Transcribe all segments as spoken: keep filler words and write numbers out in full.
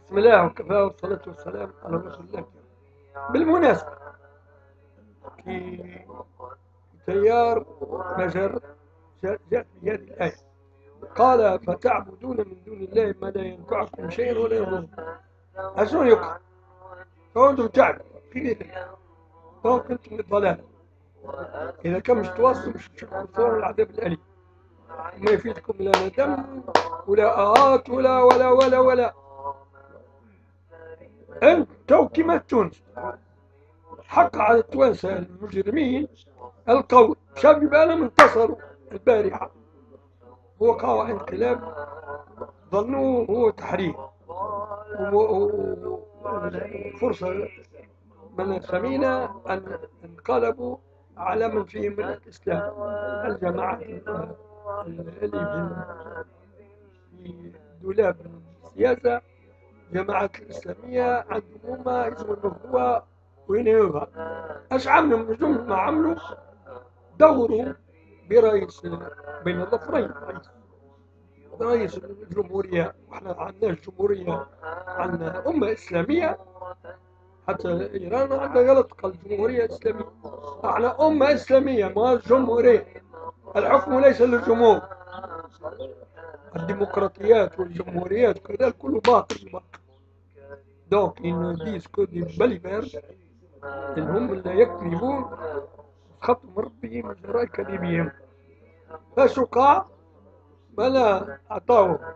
بسم الله وكفى والصلاة والسلام على رسول الله. بالمناسبة في تيار مجر جاءت في هذه الآية قال فتعبدون من دون الله ما لا ينفعكم شيئا ولا يضركم. أشون يقع فأنتم تعبدوا في فهم كنتم بالضلال. إذا كان مش تواصلوا مش تشوفون العذاب الأليم ما يفيدكم لا ندم ولا آهات ولا ولا ولا ولا أنتم كما تونس. حق على التوانسة المجرمين القول شاب بالهم انتصروا البارحة وقعوا انقلاب ظنوه هو تحرير وفرصة من ثمينة أن انقلبوا على من فيهم من الإسلام. الجماعات اللي في دولاب السياسة الجماعات الإسلامية عندهم هما اسم النخبة وينهوها. اش عملوا من جملة ما عملوا دوروا برئيس بين الظفرين رئيس رئيس الجمهورية. واحنا ما عندناش جمهورية، عندنا أمة إسلامية. حتى إيران عندها غلط قال جمهورية إسلامية. احنا أمة إسلامية ما جمهورية. الحكم ليس للجمهور. الديمقراطيات والجمهوريات كذا كله باطل باطل. دونك ils disent que des balivers إن هم اللي يكذبون خطوا ربي من جراء كذبهم. فاش وقع؟ بلا أعطاه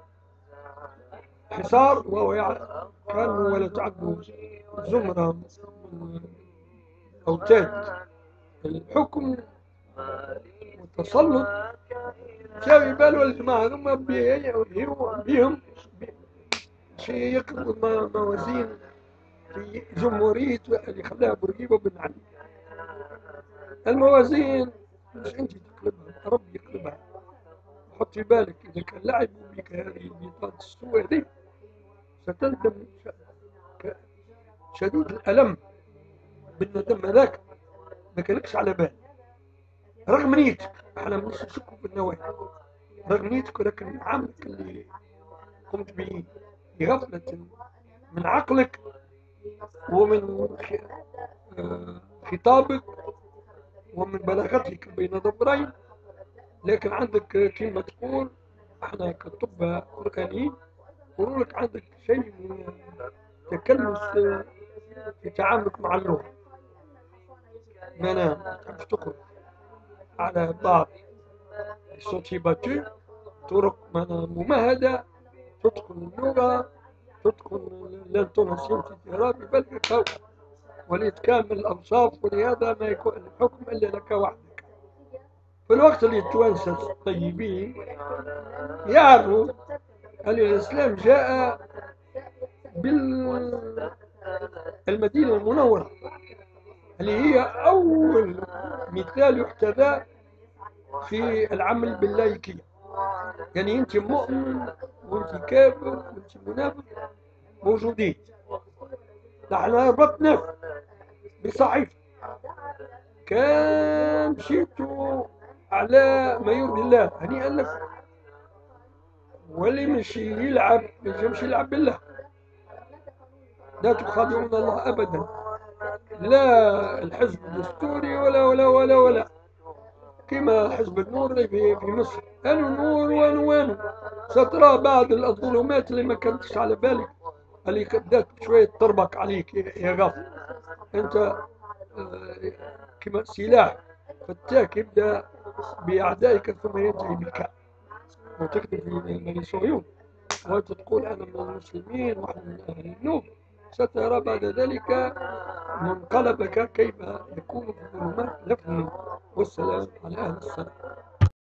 حصار وهو كان ولا تعدوا زمرة من أوتاد الحكم والتسلط. جاء يبالوا الجماعة هذوما بهم شي يقلبوا موازين في جمهورية اللي خلاها بورقيبة بن علي. الموازين مش انت تقلبها، ربي يقلبها. حط في بالك اذا كان لعبوا بك هذه البيضات السوء دي ستندم شديد الألم بالندم هذاك ما كانكش على بال. رغم نيتك احنا مش نشكوا بالنوايا، رغم نيتك ولكن عملك اللي قمت به بغفلة من عقلك ومن خطابك ومن بلاغتك بين ضبرين. لكن عندك كلمة تقول احنا كطب قرآنيين يقولوا لك عندك شيء من تكلس في تعاملك مع اللغة. ما انا تحبش تخرج على بعض الصوتي باتو طرق ممهدة تدخل اللغة تدخل الانتوناسيون في الترابي بل بقوة وليتكامل الأوصاف. ولهذا ما يكون الحكم إلا لك وحدك. في الوقت اللي التوانسة الطيبين يعرفوا أن الإسلام جاء بالمدينة المنورة اللي هي أول مثال يحتذى في العمل باللايكية. يعني أنت مؤمن وأنت كافر وأنت منافق موجودين. نحن ربطنا بصحيفة كان مشيتوا على ما يرضي الله هنيئا لكم. واللي مشي يلعب ما يمشي يلعب بالله. لا تخادعون الله أبدا. لا الحزب الدستوري ولا ولا ولا ولا كما حزب النور اللي في, في مصر. أنو نور وانو وانو سترى بعض الظلمات اللي ما كانتش على بالك اللي بدات شوية تربك عليك يا غافل. أنت كما سلاح فتاك يبدأ بأعدائك ثم ينتهي بك وتكتب في بني صهيون وأنت تقول أنا من المسلمين وأنا من أهل النوب. سترى بعد ذلك منقلبك كيف يكون في الظلمات لفظ. والسلام على أهل السلام.